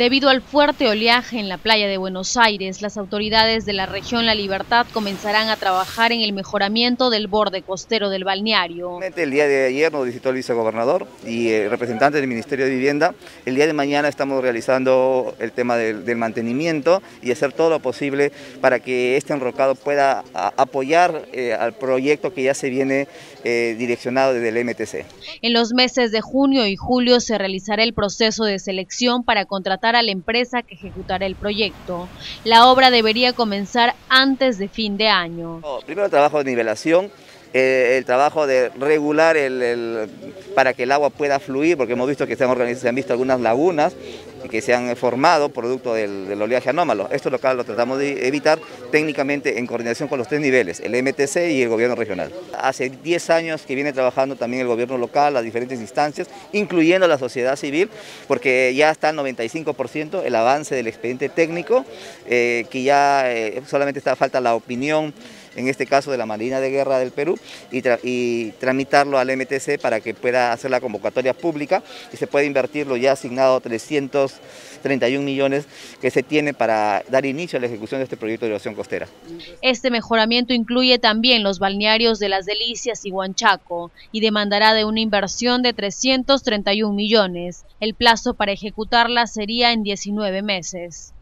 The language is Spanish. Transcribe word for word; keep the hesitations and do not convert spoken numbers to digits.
Debido al fuerte oleaje en la playa de Buenos Aires, las autoridades de la región La Libertad comenzarán a trabajar en el mejoramiento del borde costero del balneario. El día de ayer nos visitó el vicegobernador y el representante del Ministerio de Vivienda. El día de mañana estamos realizando el tema del, del mantenimiento y hacer todo lo posible para que este enrocado pueda a, apoyar eh, al proyecto que ya se viene eh, direccionado desde el M T C. En los meses de junio y julio se realizará el proceso de selección para contratar a la empresa que ejecutará el proyecto. La obra debería comenzar antes de fin de año. Primero el trabajo de nivelación, eh, el trabajo de regular el, el, para que el agua pueda fluir, porque hemos visto que se han, organizado, se han visto algunas lagunas que se han formado producto del, del oleaje anómalo. Esto lo, lo tratamos de evitar técnicamente en coordinación con los tres niveles, el M T C y el gobierno regional. Hace diez años que viene trabajando también el gobierno local, las diferentes instancias, incluyendo la sociedad civil, porque ya está al noventa y cinco por ciento el avance del expediente técnico, eh, que ya eh, solamente está falta la opinión, en este caso de la Marina de Guerra del Perú, y, tra y tramitarlo al M T C para que pueda hacer la convocatoria pública y se pueda invertir lo ya asignado trescientos treinta y un millones que se tiene para dar inicio a la ejecución de este proyecto de erosión costera. Este mejoramiento incluye también los balnearios de Las Delicias y Huanchaco y demandará de una inversión de trescientos treinta y un millones. El plazo para ejecutarla sería en diecinueve meses.